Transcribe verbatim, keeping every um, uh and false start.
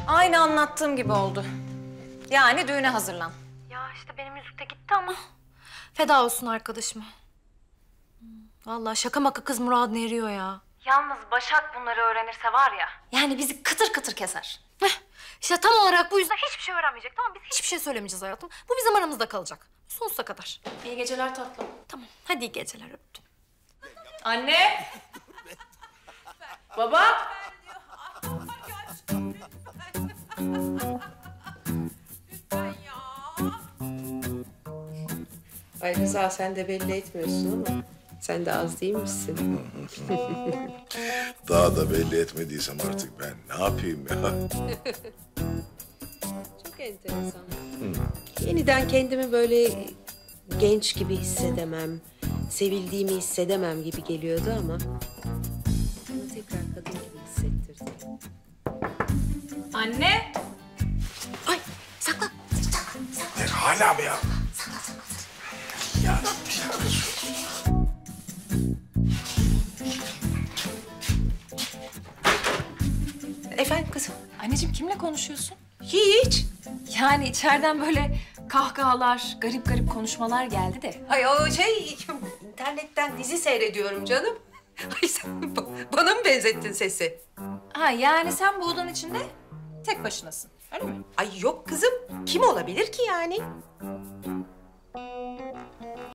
Aynı anlattığım gibi oldu. Yani düğüne hazırlan. Ya işte benim yüzük de gitti ama. Feda olsun arkadaşıma. Vallahi şaka maka kız muradına eriyor ya. Yalnız Başak bunları öğrenirse var ya... Yani bizi kıtır kıtır keser. Heh, işte tam olarak bu yüzden hiçbir şey öğrenmeyecek, tamam mı? Biz hiçbir şey söylemeyeceğiz hayatım. Bu bizim aramızda kalacak. Sonsuza kadar. İyi geceler tatlım. Tamam, hadi iyi geceler, öptüm. Anne! Baba! Ay Rıza, sen de belli etmiyorsun ama sen de az değil misin? Daha da belli etmediysem artık ben ne yapayım ya? Çok enteresan. Yeniden kendimi böyle genç gibi hissedemem, sevildiğimi hissedemem gibi geliyordu ama... ...bana tekrar kadın gibi hissettirdi. Anne! Ay, saklan. Ne hala mı ya? Ya, Efendim kızım? Anneciğim kimle konuşuyorsun? Hiç. Yani içeriden böyle kahkahalar, garip garip konuşmalar geldi de. Ay o şey, internetten dizi seyrediyorum canım. Ay sen ba- bana mı benzettin sesi? Ha yani sen bu odanın içinde tek başınasın, öyle mi? Ay yok kızım, kim olabilir ki yani?